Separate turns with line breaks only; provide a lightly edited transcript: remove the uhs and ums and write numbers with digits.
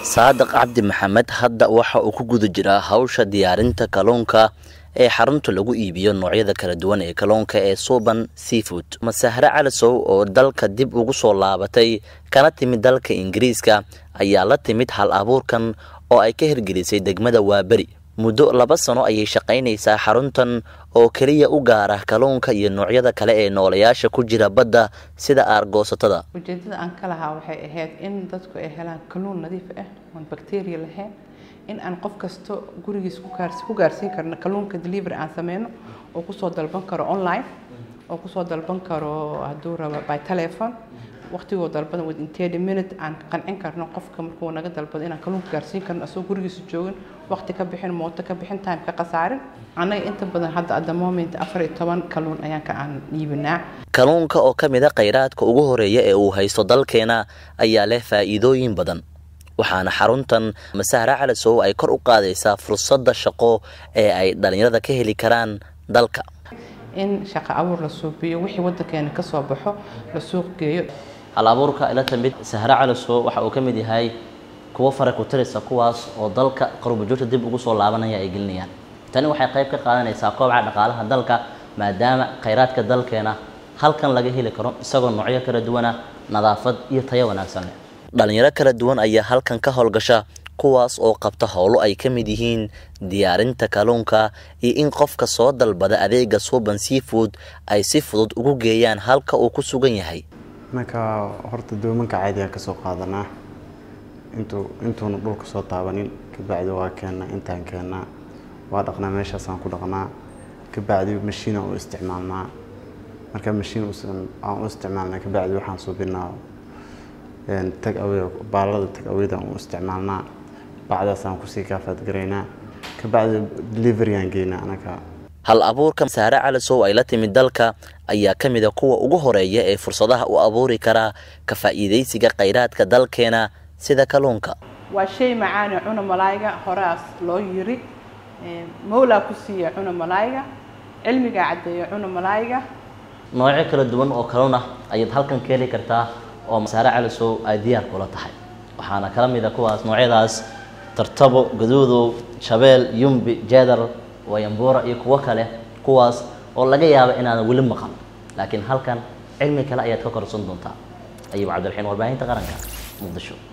Saadiq Cabdi Maxamed hadda waxa uu ku guda jiraa hawsha diyaarinta kalluunka ee xarunta lagu iibiyo noocyada kala duwan ee kalluunka ee Suban Seafood. Masahre Calasow oo dalka dib ugu soo laabatay kana timid dalka Ingiriiska ayaa la timid hal abuurkan oo ay ka hirgelisay degmada Waaberi. Muddo 2 sano ayay shaqaynaysaa xaruntan oo kaliya u gaar ah kalluunka iyo noocyada kale ee noolayaasha ku jira badda sida aargoosatada.
Ujeedada aan ka lahaa waxay ahayd in dadku ay helaan kalluun nadiif ah oo bacteria lahayn, in aan qof kasto gurigiis ku gaarsiin karno kalluunka delivery aan sameeyno oo ku soo dalban karo online oo ku soo dalban karo haduu rabo by telephone waqtigo dalbada within 30 minutes aan qancin karno qofka markuu naga dalbado inaan kalluun gaarsiin karno asoo gurigiisa joogin waqti ka bixin mooto ka bixin time ka qasaarin. Anaga inta badan hadda at the moment 14 kalluun ayaan ka aan iibinaa.
Kalluunka oo kamid ah kheyraadka ugu horeeya ee uu haysto dalkeena ayaa leh faa'iidooyin badan, waxaana xaruntan Masahre Calasow ay kor u qaadaysaa fursadda shaqo ee ay dhalinyarada ka heli karaan dalka.
In shaqo abuur la suubiyo wixii wadankeena ka soo baxo la suuq geeyo.
Hal abuurka ila tamid Masahre Calasow waxa uu kamid yahay kuwa fara ku tiraysa kuwaas oo dalka qarbo joogta dib ugu soo laabanaya ay gelinayaan. Tani waxay qayb ka qaadanaysaa koobca dhaqaalaha dalka maadaama kheyraadka dalkeena halkan laga heli karo isagoo noocyo kala duwan ah, nadaafad iyo tayo wanaagsan leh. Dhalinyaro kala duwan ayaa halkan ka howlgasha kuwaas oo qabta howlo ay kamid yihiin diyaarinta kalluunka iyo in qofka soo dalbada adeega Suban Seafood ay si fudud ugu geeyaan halka uu ku sugan yahay.
Marka horta doomanka caadiga ka soo qaadanaa intuuna dhulka soo taabanin ka bacdi waa intaan keenna waa dhaqnaa meeshaas aan ku dhaqnaa ka bacdi mashiin oo isticmaalnaa marka mashiin aan u isticmaalnaa ka bacdi waxaan suubinaa tag away baalada tag awayda aan u isticmaalnaa bacdaas aan ku sii kaafaad gareynaa ka bacdi delivery aan geynaa anaka.
Hal abuurka Masahre Calasow ay la timid dalka ayaa kamid ah kuwa ugu horeeya ee fursadaha u abuuri kara ka faa'iideysiga kheyraadka dalkeena sida kalluunka.
Waa shay macaan oo cuna malaayga horaas loo yiri mawla ku siiya cuna malaayga cilmiga cadeeyo cuna malaayga.
Noocyo kala duwan oo kalluun ah ayaad halkan ka heli kartaa oo Masahre Calasow ay diyaar kula tahay. Waxaana kala mid ah kuwaas noocyadaas tartabo, gaduudo, shabeel, yumbi, jeedar, wayambura iyo kuwa kale kuwaas oo laga yaabo inaan wali maqal laakiin halkan cilmi kale ayaad ka korsan doontaa. Ayuu Cabdiraxiin warbaahinta qaranka Muqdisho.